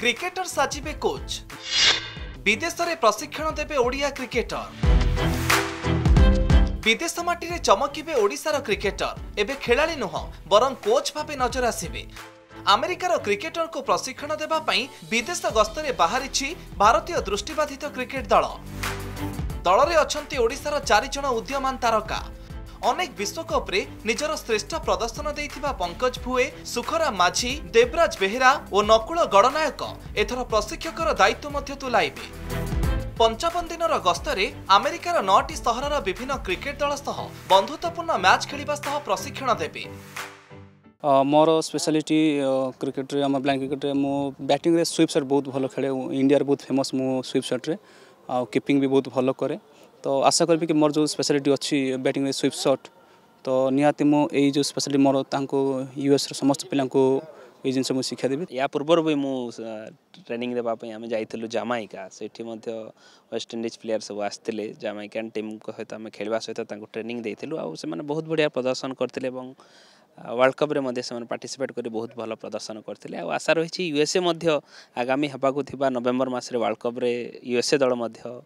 Cricketer साजिबे coach विदेश में प्रशिक्षण देबे ओडिया क्रिकेटर विदेश माटी रे चमकिबे ओडिशार क्रिकेटर एबे खेलाड़ी नुह बरं कोच भाबे नजर आसिबे। अमेरिकार क्रिकेटर को प्रशिक्षण देबा पई विदेश गस्तरे बाहरिछि भारतीय दृष्टिबाधित क्रिकेट दल। दल रे अछंती ओडिशार 4 जण उद्यमान तारका। अनेक विश्वकप रे निजर श्रेष्ठ प्रदर्शन देइथिबा पंकज भुए, सुखरा माझी, देवराज बेहेरा और नकुल गणनायक एथर प्रशिक्षकर दायित्व मध्य तुलाइबे। 55 दिनर गस्तरे अमेरिकार 9टी सहरर विभिन्न क्रिकेट दल सह बंधुत्वपूर्ण मैच खेलिबा सह प्रशिक्षण देबे। मोर स्पेशलिटी क्रिकेट रे हम ब्लाइंड क्रिकेट रे मो बैटिंग रे स्वीप शॉट बहुत भलो खेले। इंडिया रे बहुत फेमस मो स्वीप शॉट रे आ कीपिंग भी बहुत भलो करे। तो आशा करबी कि मोर जो स्पेशलिटी अच्छी बैटिंग रे स्वीप शॉट तो निहाती मो एई जो स्पेशलिटी मोर तांको यूएस रे समस्त पिला को ए जिनस मु शिक्षा देबी। या पूर्वर भी मु ट्रेनिंग देबा पई हम जाइथिलु जामाइका। सेठी मध्ये वेस्ट इंडीज प्लेयर सब आस्थिले जामाइकान टीम को सहित हम खेलबा सहित तांको ट्रेनिंग देइथिलु आ से माने बहुत बढ़िया प्रदर्शन करथिले एवं वर्ल्ड कप रे मध्ये से पार्टिसिपेट करी बहुत भल प्रदर्शन करथिले। आ आशा रही यूएसए मध्ये आगामी हबाकु थिबा नवेम्बर मास रे वर्ल्ड कप रे यूएसए दल मध्ये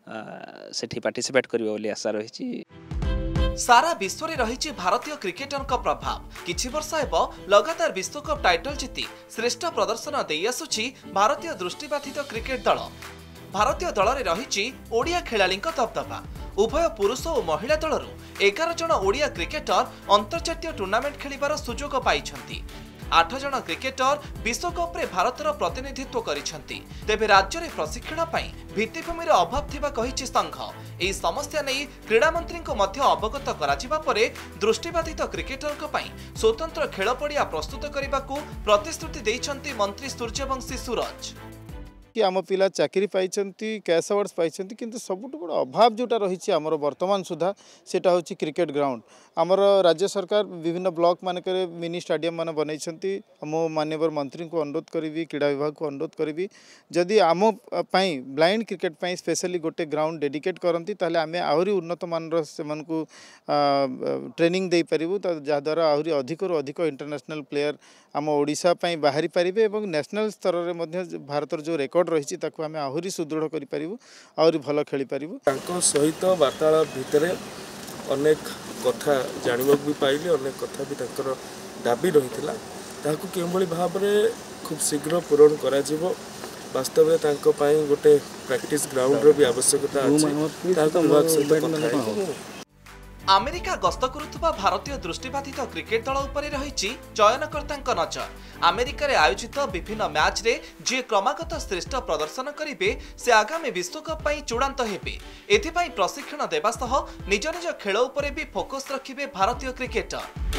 सेठी पार्टिसिपेट करिवे बोली आशा रही। सारा विश्व रे रही भारतीय क्रिकेटर का प्रभाव। किछि वर्ष हेबो लगातार विश्वकप टाइटल जीति श्रेष्ठ प्रदर्शन देई आसुछि भारतीय दृष्टिबाधित क्रिकेट दल। भारतीय दल रे रही ओडिया खेलाड़ी दबदबा। उभय पुरुष और महिला दलरू 11 जन ओडिया क्रिकेटर अंतर्जातीय टूर्नामेंट खेलिबार सुजोग पाइछंती। 8 जन क्रिकेटर विश्वकप रे भारतर प्रतिनिधित्व करिछंती। तेबे राज्य रे प्रशिक्षण पई भित्तिभूमि रे अभाव थिबा कहिछि संघ। एही समस्या नै क्रीडा मंत्री को मध्य अवगत कराजिबा परे दृष्टिबाधित क्रिकेटर को पई स्वतंत्र खेल पड़िया प्रस्तुत करबाकू प्रतिश्रुति दैछंती मंत्री सूर्यवंशी सूरज। कि आम पिला चाकरी पाई कैश अवार्ड्स पाई किंतु सबुठ बड़ अभाव जोटा रही आमर वर्तमान सुधा सेटा होची क्रिकेट ग्राउंड। आमर राज्य सरकार विभिन्न ब्लॉक मानक मिनी स्टाडियम मान बनई। मो माननीय मंत्री को अनुरोध करी, क्रीड़ा विभाग को अनुरोध करी जदि आम ब्लाइंड क्रिकेट पाई स्पेशली गोटे ग्राउंड डेडिकेट करती ताले आमे आहरी उन्नत मानर सेमान को ट्रेनिंग दे पारिबु जहाद्वारा आहरी अधिक अधिक इंटरनेशनल प्लेयर आम ओडिशा पाई बाहरी पारिबे एवं नेशनल स्तर रे मध्य भारतर जो रेकर्ड रही ताकू आमे आहरी सुदृढ़ करि पारिबु आहरी भलो खेली पारिबु। तांको सहित वार्तालाप भितरे अनेक कथा जानिबाक भी पाइले, अनेक कथा भी तांकर दाबी रहितला ताकू केमबळी भाबरे खूब शीघ्र पूरण करा जिवो। वास्तव में तांको पाई गोटे प्रैक्टिस ग्राउंड रो भी आवश्यकता अछि। तांको विभाग सहित कथा अमेरिका गस्त करुवा भारतीय दृष्टिबाधित क्रिकेट दल उपरे रही चयनकर्ता नजर। अमेरिका रे आयोजित विभिन्न मैच रे जे क्रमागत श्रेष्ठ प्रदर्शन करिवे से आगामी विश्वकप पई चूड़ांत हेबे। एथिपई प्रशिक्षण देबा सह निज निज खेल उपरे भी फोकस रखिबे भारतीय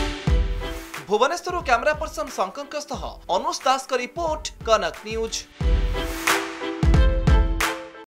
cricketer. Bhubaneswar camera person Shankar सह अनुज दास का रिपोर्ट, कनक न्यूज।